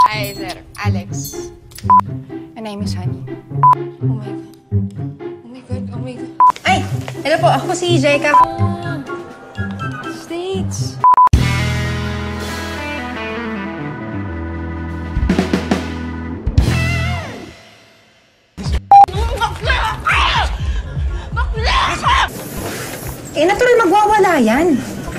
Hi, sir. Alex. My name is Honey. Oh my God. Oh my God. Oh my God. Ay! Hello po, ako si Jacob. States. Eh, natural magwawala yan.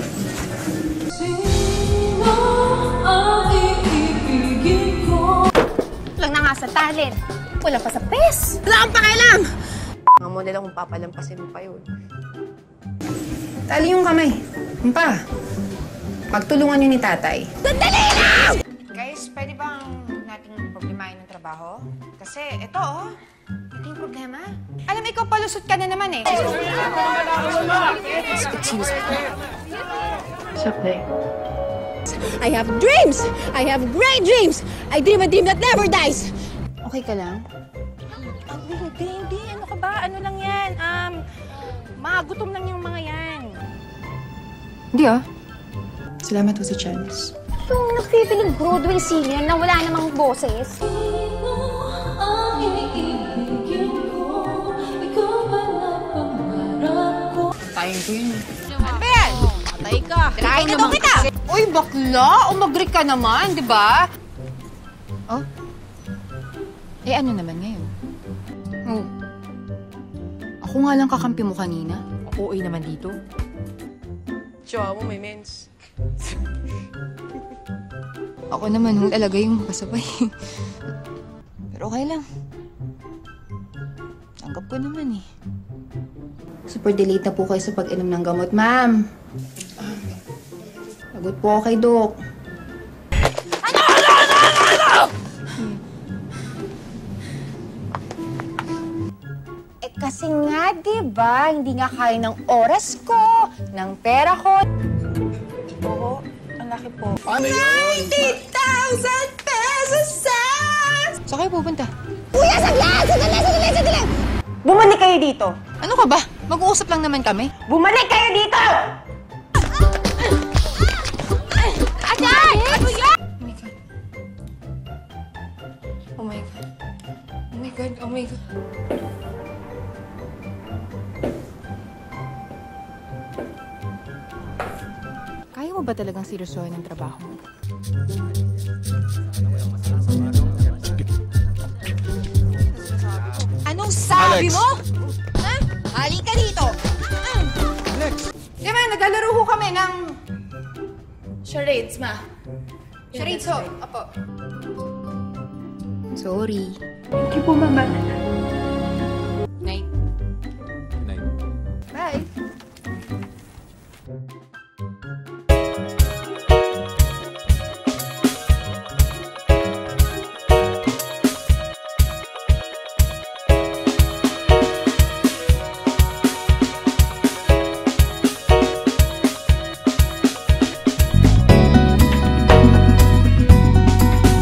Lang na nga sa talent. Wala pa sa pes. Wala kang pakialam! Mga model akong papalampasin mo pa yun. Tali yung kamay. Pa, pagtulungan niyo ni tatay. Sandali lang! Guys, pwede bang nating problemahin ng trabaho? Kasi ito, oh. Ito yung problema. Alam, ikaw palusot ka na naman eh. I have dreams! I have great dreams! I dream a dream that never dies! Okay ka lang? Hindi. Ano ka ba? Ano lang yan? Magutom lang yung mga yan. Hindi ah. Salamat po sa chance. Yung nagpipiling Broadway singer na wala namang boses. Tayin ko yun. Ano yan? Patay ka. Tirahin na daw kita. Uy, bakla. Umagri ka naman, di ba? Oh? Eh, ano naman ngayon? Oh. Ako nga lang kakampi mo kanina. Oo, naman dito. Siya mo, may mens. Ako naman, hong talaga yung kasabay. Pero okay lang. Tanggap ko naman eh. Super delayed na po kayo sa pag-inom ng gamot, ma'am. Lagot po ako kay Doc. Eh kasi nga, diba? Hindi nga kaya ng oras ko, ng pera ko. Oo, ang laki po. 90,000 pesos, sir! Saan kayo pupunta? Kuya, saglit! Sandali! Bumalik kayo dito! Ano ka ba? Mag-uusap lang naman kami. Bumalik kayo dito! Atay! Ano yan? Oh my God. Oh my God. Oh my God. Kaya mo ba talagang seryosohin ang trabaho mo? Anong sabi mo? Ha? Halika dito! Diba, naglalaro ho kami ng charades, ma. Charades ho. Apo. Sorry. Thank you po, Mama.